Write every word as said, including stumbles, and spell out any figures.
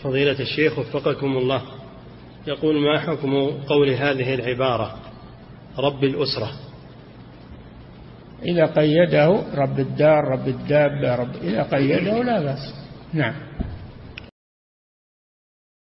فضيلة الشيخ وفقكم الله، يقول: ما حكم قول هذه العبارة رب الأسرة؟ إذا قيده رب الدار، رب الدابة، رب إذا قيده لا بأس. نعم.